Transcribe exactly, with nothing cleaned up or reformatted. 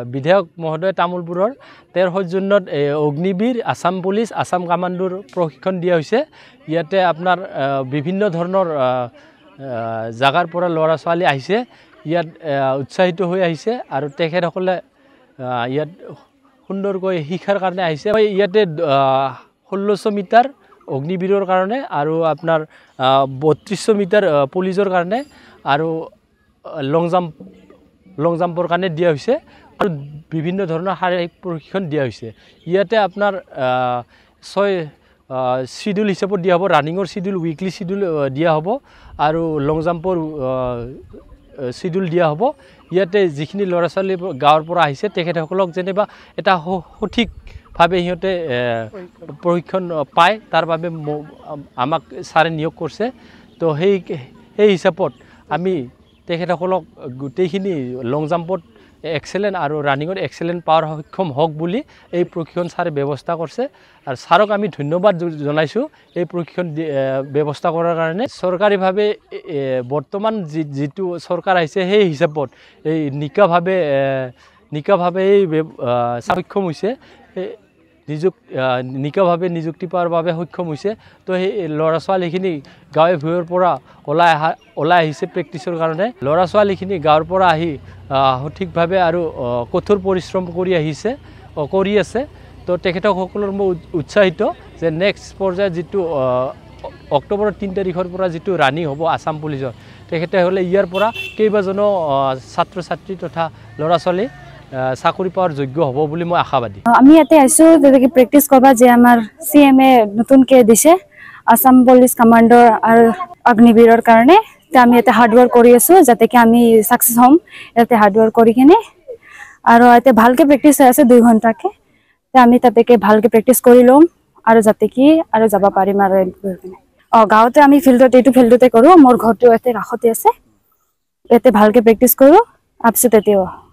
বিধায়ক মহোদয় তামুলপুৰৰ তেওঁৰ সৌজন্যত অগ্নিবীৰ আসাম পুলিচ আসাম কামাণ্ডোৰ প্ৰশিক্ষণ দিয়া হৈছে ইয়াতে আপোনাৰ বিভিন্ন ধৰণৰ জাগাৰ পৰা ল'ৰা ছোৱালী আহিছে ইয়াত উৎসাহিত হৈ আহিছে আৰু তেখেতসকলে ইয়াত সুন্দৰকৈ শিক্ষাৰ কাৰণে আহিছে ইয়াতে ষোল্লশ মিটাৰ অগ্নিবীৰৰ কাৰণে আৰু আপোনাৰ বত্ৰিশ মিটাৰ পুলিচৰ কাৰণে আৰু লং জাম্প লং জাম্পৰ কাৰণে দিয়া হৈছে আৰু বিভিন্ন ধৰণৰ শাৰীৰিক প্ৰশিক্ষণ দিয়া হৈছে ইয়াতে আপোনাৰ ছয় শিডিউল হিচাপত দিয়া হ'ব ৰানিঙৰ শিডিউল উইকলি শিডিউল দিয়া হ'ব আৰু লং জাম্পৰ শিডিউল দিয়া হ'ব ইয়াতে যিখিনি ল'ৰা ছোৱালী গাঁৱৰ পৰা আহিছে তেখেতসকলক যেনিবা এটা সঠিকভাৱে সিহঁতে প্ৰশিক্ষণ পায় তাৰ বাবে আমাক ছাৰে নিয়োগ কৰিছে তো সেই সেই হিচাপত আমি তেখেতসকলক গোটেইখিনি লং জাম্পত এক্সেলেণ্ট আৰু ৰানিঙত এক্সেলেণ্ট পাৱাৰ সক্ষম হওক বুলি এই প্ৰশিক্ষণ ছাৰে ব্যৱস্থা কৰিছে আৰু ছাৰক আমি ধন্যবাদ জনাইছোঁ এই প্ৰশিক্ষণ ব্যৱস্থা কৰাৰ কাৰণে চৰকাৰীভাৱে বৰ্তমান যি যিটো চৰকাৰ আহিছে সেই হিচাপত এই নিকাভাৱে নিকাভাৱে এই সক্ষম হৈছে নিযুক নিকাভাৱে নিযুক্তি পোৱাৰ বাবে সক্ষম হৈছে তো সেই ল'ৰা ছোৱালীখিনি গাঁৱে ভূঞৰ পৰা ওলাই অহা ওলাই আহিছে প্ৰেক্টিছৰ কাৰণে ল'ৰা ছোৱালীখিনি গাঁৱৰ পৰা আহি সঠিকভাৱে আৰু কঠোৰ পৰিশ্ৰম কৰি আহিছে কৰি আছে তো তেখেতসকলৰ মই উৎসাহিত যে নেক্সট পৰ্যায়ত যিটো অক্টোবৰৰ তিনি তাৰিখৰ পৰা যিটো ৰানিং হ'ব আসাম পুলিচৰ তেখেতে হ'লে ইয়াৰ পৰা কেইবাজনো ছাত্ৰ ছাত্ৰী তথা ল'ৰা ছোৱালী চাকৰি পাওয়ার যোগ্য হব বলে মই আশাবাদী আমি ইয়াতে আইছো যেটাকে প্র্যাকটিস করবা যে আমার সিএমএ নতুনকে দিছে আসাম পুলিশ কমান্ডার আর অগ্নিবীরের কারণে তো আমি ইয়াতে হার্ড ওয়ার্ক কৰি আছো যাতে কি আমি সাকসেস হম ইয়াতে হার্ড ওয়ার্ক কৰি কিনে আর ইয়াতে ভালকে প্র্যাকটিস হৈ আছে দুই ঘন্টাকে তো আমি তাতেকে ভালকে প্র্যাকটিস কৰি লম আর যাতে কি আর যাব পাৰিম আর অ গাঁৱতে আমি ফিল্ডত এইটো ফিল্ডতে কৰো মোৰ ঘৰটো ইয়াতে কাষতে আছে ইয়াতে ভালকে প্র্যাকটিস কৰো আপসে তেতেও